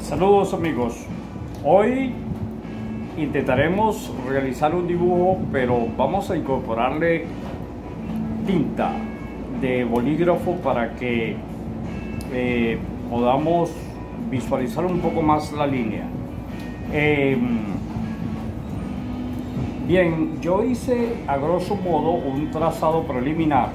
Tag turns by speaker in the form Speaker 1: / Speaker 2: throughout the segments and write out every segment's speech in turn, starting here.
Speaker 1: Saludos amigos, hoy intentaremos realizar un dibujo, pero vamos a incorporarle tinta de bolígrafo para que podamos visualizar un poco más la línea. Bien, yo hice a grosso modo un trazado preliminar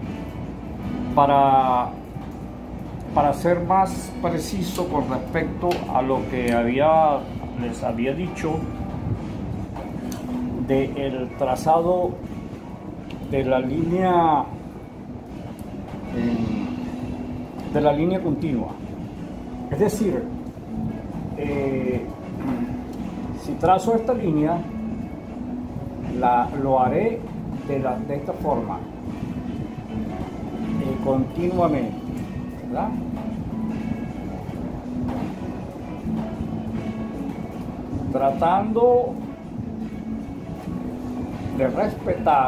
Speaker 1: para ser más preciso con respecto a lo que les había dicho del trazado de la línea continua. Es decir, si trazo esta línea, lo haré de esta forma, continuamente, ¿verdad? Tratando de respetar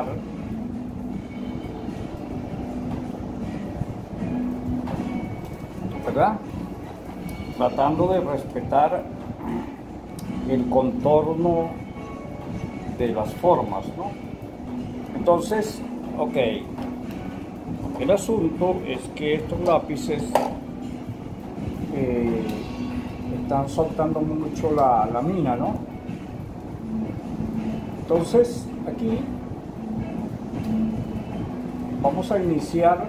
Speaker 1: el contorno de las formas, ¿no? Entonces, ok, el asunto es que estos lápices están soltando mucho la mina, ¿no? Entonces aquí vamos a iniciar.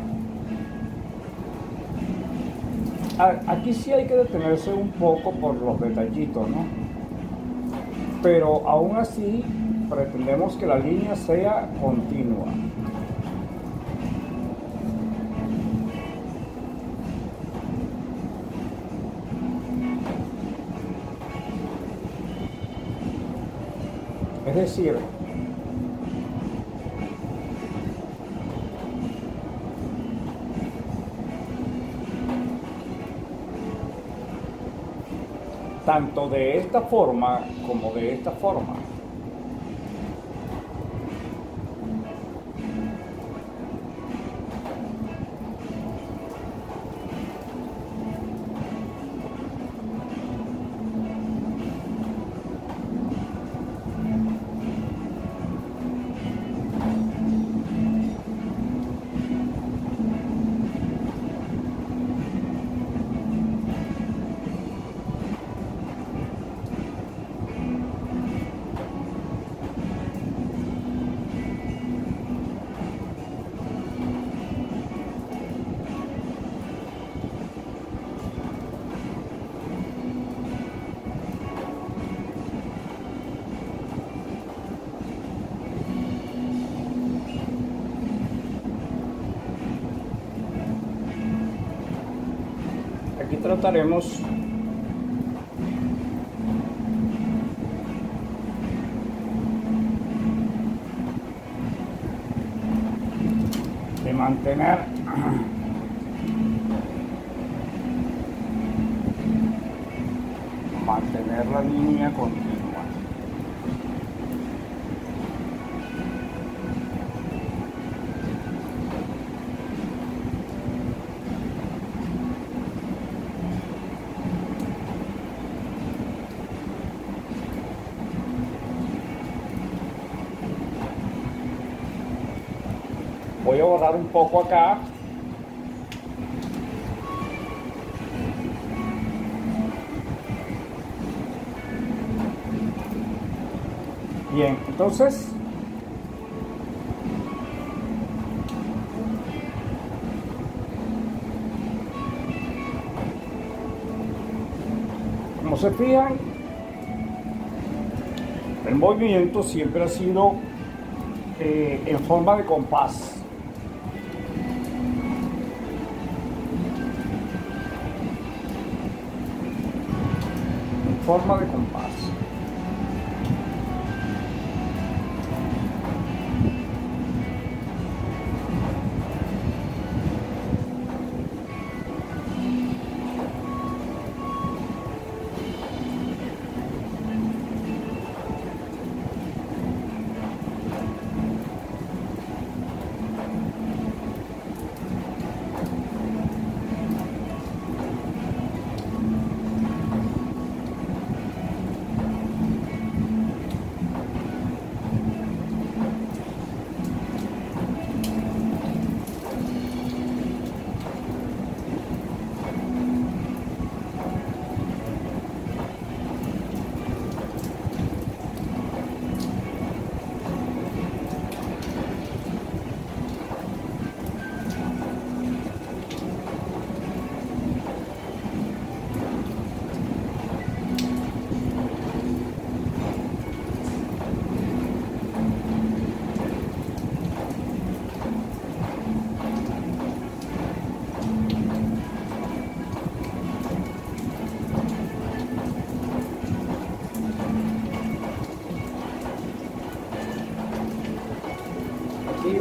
Speaker 1: Aquí sí hay que detenerse un poco por los detallitos, ¿no? Pero aún así pretendemos que la línea sea continua. Es decir, tanto de esta forma como de esta forma. Aquí trataremos de mantener la línea continua. Voy a borrar un poco acá. Bien, entonces como se fijan, el movimiento siempre ha sido en forma de compás. Forma de compás.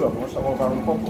Speaker 1: lo vamos a borrar un poco.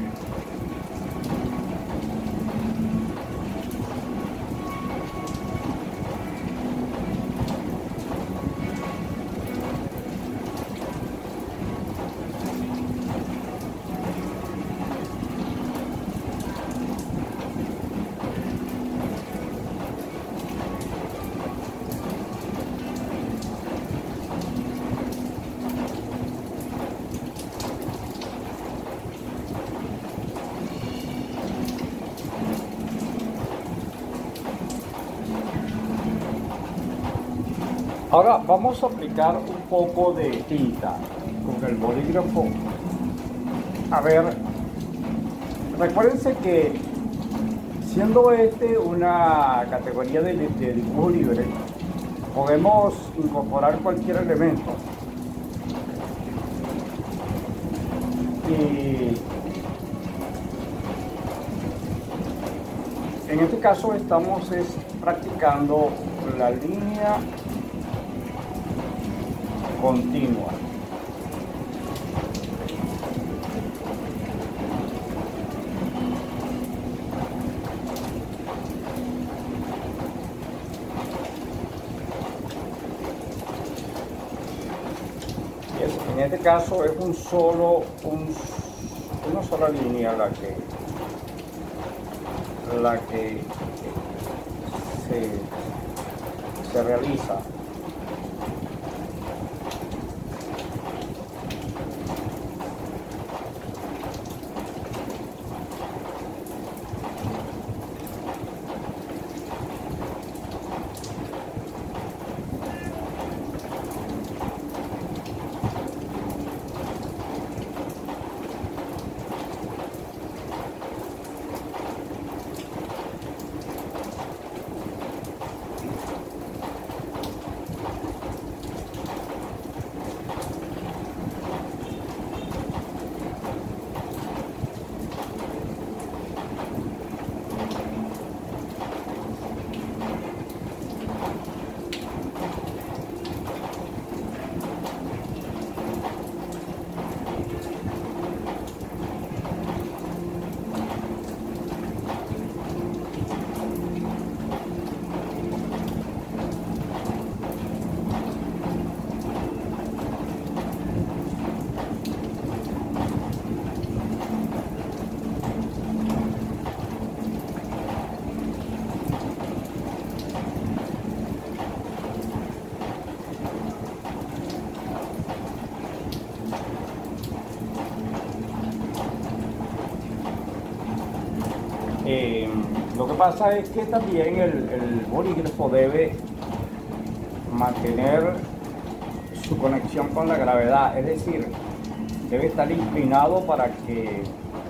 Speaker 1: Ahora vamos a aplicar un poco de tinta con el bolígrafo. A ver, recuérdense que siendo este una categoría de dibujo libre, podemos incorporar cualquier elemento. Y en este caso estamos practicando la línea continua. En este caso es una sola línea la que se realiza. Lo que pasa es que también el bolígrafo debe mantener su conexión con la gravedad, es decir, debe estar inclinado para que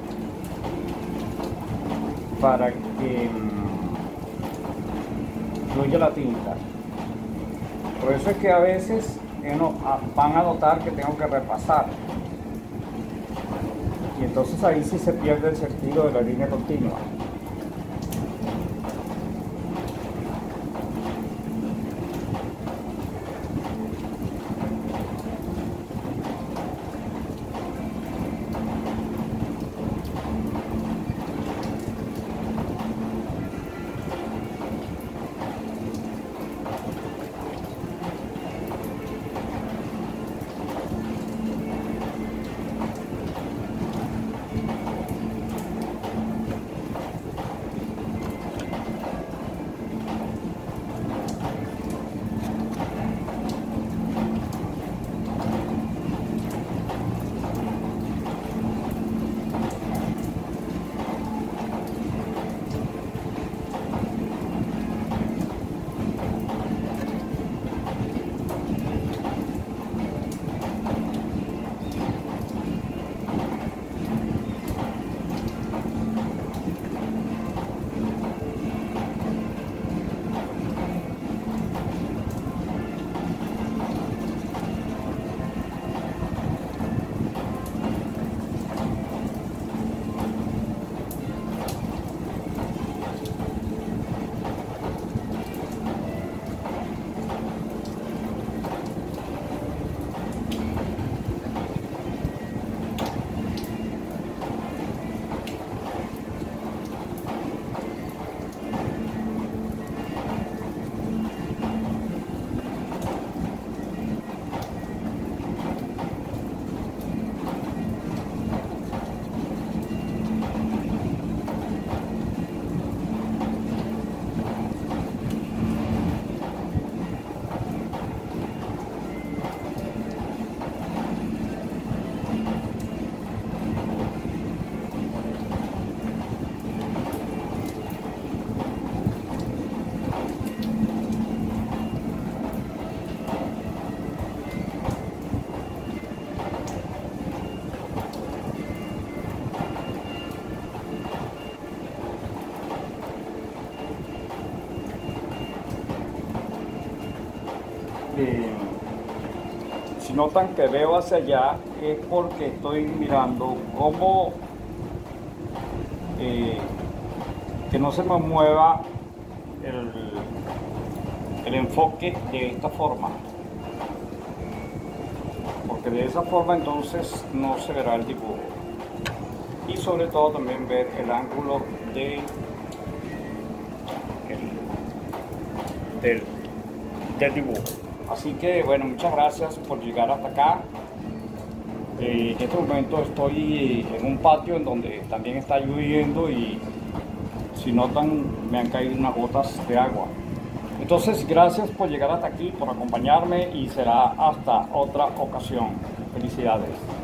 Speaker 1: fluya la tinta. Por eso es que a veces van a notar que tengo que repasar, y entonces ahí sí se pierde el sentido de la línea continua. Si notan que veo hacia allá es porque estoy mirando cómo que no se me mueva el enfoque de esta forma, porque de esa forma entonces no se verá el dibujo, y sobre todo también ver el ángulo del dibujo. Así que bueno, muchas gracias por llegar hasta acá. En este momento estoy en un patio en donde también está lloviendo y si notan me han caído unas gotas de agua. Entonces gracias por llegar hasta aquí, por acompañarme y será hasta otra ocasión. Felicidades.